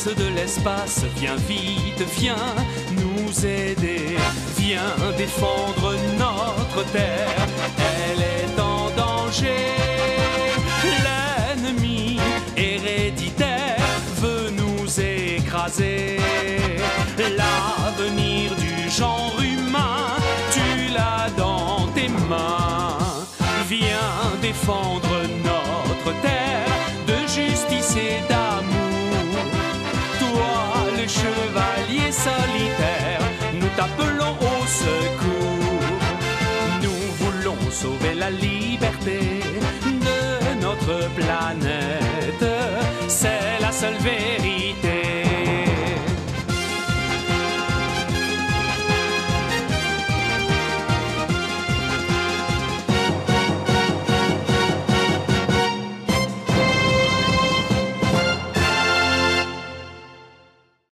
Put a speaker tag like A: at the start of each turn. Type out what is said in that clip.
A: prince de l'espace, viens vite, viens nous aider. Viens défendre notre terre, elle est en danger. L'ennemi héréditaire veut nous écraser. L'avenir du genre humain, tu l'as dans tes mains. Viens défendre notre terre de justice et d'amour. Toi, le chevalier solitaire, nous t'appelons au secours. Nous voulons sauver la liberté de notre planète. C'est la seule vérité.